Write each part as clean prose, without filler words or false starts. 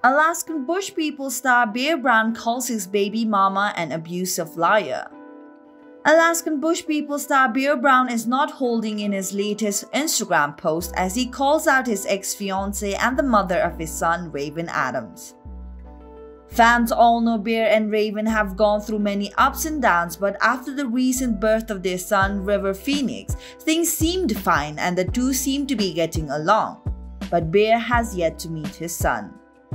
Alaskan Bush People star Bear Brown calls his baby mama an abusive liar. Alaskan Bush People star Bear Brown is not holding in his latest Instagram post as he calls out his ex-fiancée and the mother of his son, Raven Adams. Fans all know Bear and Raven have gone through many ups and downs, but after the recent birth of their son, River Phoenix, things seemed fine and the two seem to be getting along. But Bear has yet to meet his son.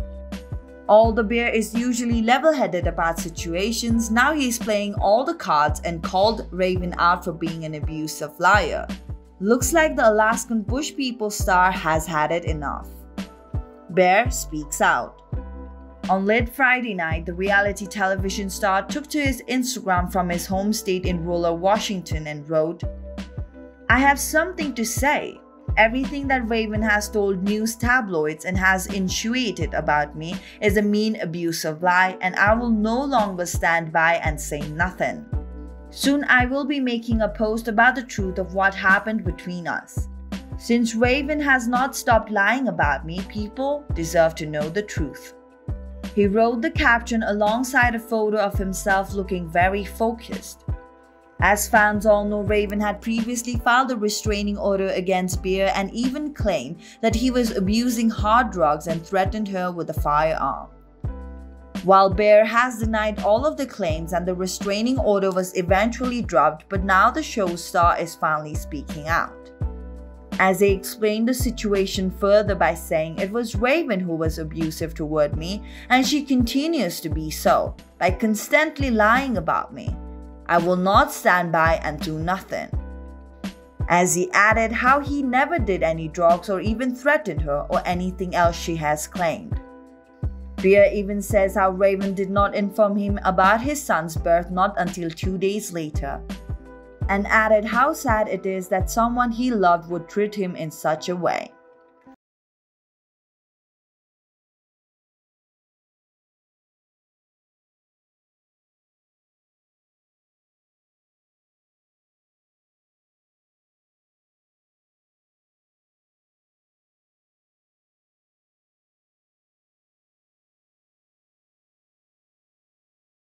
Although Bear is usually level-headed about situations, now he is playing all the cards and called Raven out for being an abusive liar. Looks like the Alaskan Bush People star has had it enough. Bear speaks out. On late Friday night, the reality television star took to his Instagram from his home state in rural Washington and wrote, "I have something to say. Everything that Raven has told news tabloids and has insinuated about me is a mean, abusive lie, and I will no longer stand by and say nothing. Soon I will be making a post about the truth of what happened between us. Since Raven has not stopped lying about me, people deserve to know the truth." He wrote the caption alongside a photo of himself looking very focused. As fans all know, Raven had previously filed a restraining order against Bear and even claimed that he was abusing hard drugs and threatened her with a firearm. While Bear has denied all of the claims and the restraining order was eventually dropped, but now the show's star is finally speaking out. As they explained the situation further by saying it was Raven who was abusive toward me and she continues to be so by constantly lying about me. I will not stand by and do nothing. As he added how he never did any drugs or even threatened her or anything else she has claimed. Bear even says how Raven did not inform him about his son's birth not until 2 days later, and added how sad it is that someone he loved would treat him in such a way.